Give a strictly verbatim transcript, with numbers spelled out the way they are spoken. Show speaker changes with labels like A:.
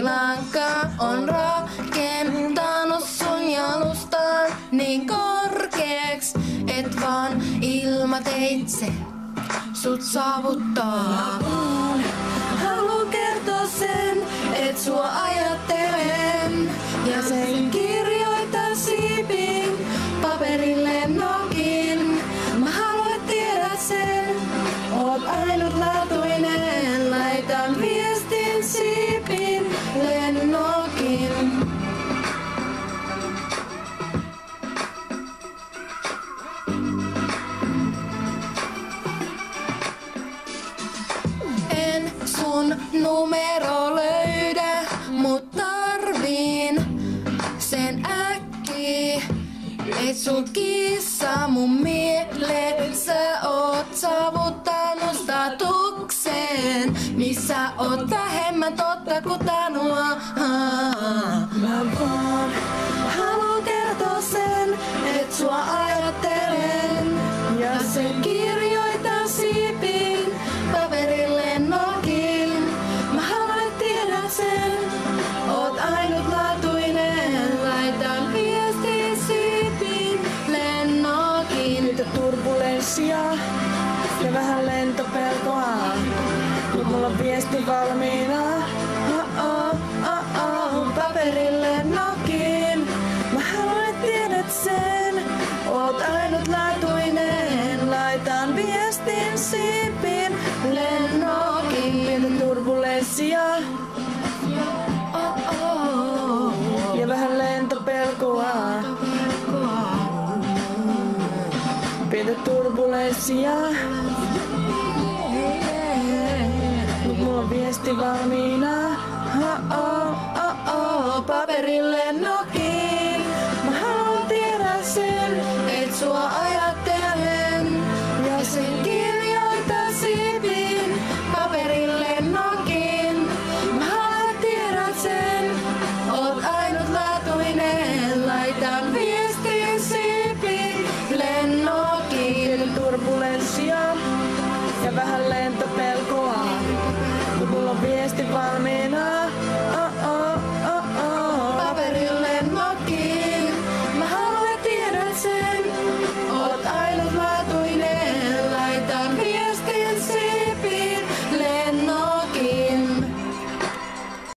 A: lanka on rakentanut sun jalustaan niin korkeaks, et vaan ilmateitse sut saavuttaa. Haluan kertoa sen, et sua ajattelen ja sen kirjoitan siipin paperille nokin. Mä haluan tiedä sen, oot ainutlaatuinen, laitan viestin siipin lennokin. En sun numero löydä, mut tarviin sen äkkiä. Et sul kissa mun mieleen, sä oot saavuttanut statuksen, missä oot vähemmän totta kuin tanua. Mä vaan haluan kertoa sen, et sua ajattelen ja sen kirjoitan siipin paperille nokin. Mä haluan tiedä sen, oot ainutlaatuinen, laitan viestin siipin lennokin.
B: Nyt on turbulenssia ja vähän lentopelkoa, mut mulla on viesti valmiina.
A: Oh, oh, oh, paperille nokin.
B: Mä haluan, et tiedät sen, oot ainutlaatuinen, laitan viestin siipin
A: lennokin.
B: Pientä turbulenssia
A: Oh, oh,
B: ja vähän lentopelkoa. Pientä turbulenssia, mut mulla on viesti valmiina.
A: oh, oh, oh, paperille nokin.